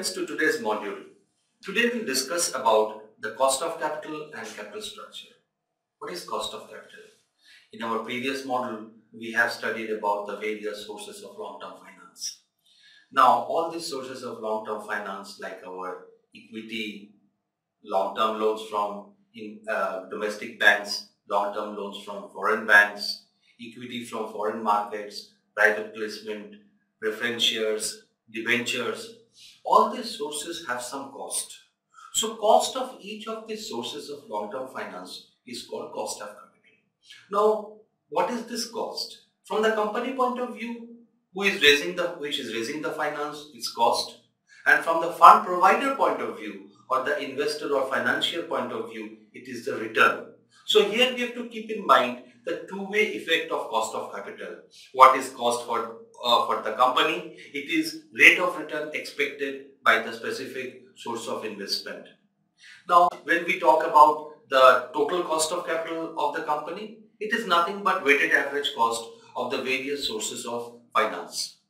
friends to today's module. Today we'll discuss about the cost of capital and capital structure. What is cost of capital? In our previous module, we have studied about the various sources of long-term finance. Now, all these sources of long-term finance like our equity, long-term loans from domestic banks, long-term loans from foreign banks, equity from foreign markets, private placement, preference shares, debentures, all these sources have some cost. So cost of each of these sources of long-term finance is called cost of capital. Now, what is this cost? From the company point of view, which is raising the finance, its cost. And from the fund provider point of view, or the investor or financial point of view, it is the return. So here we have to keep in mind the two-way effect of cost of capital. What is cost for the company? It is rate of return expected by the specific source of investment. Now, when we talk about the total cost of capital of the company, it is nothing but weighted average cost of the various sources of finance.